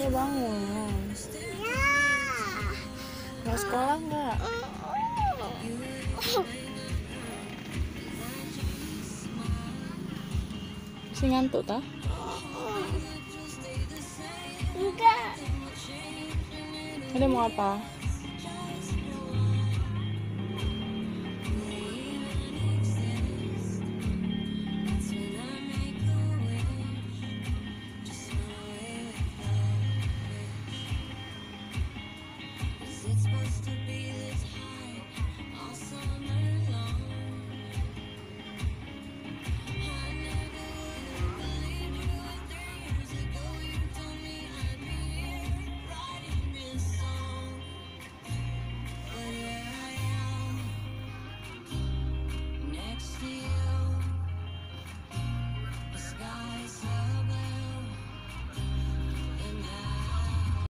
Ayo bangun. Mau sekolah nggak? Si ngantuk tah? Enggak. Ada mau apa?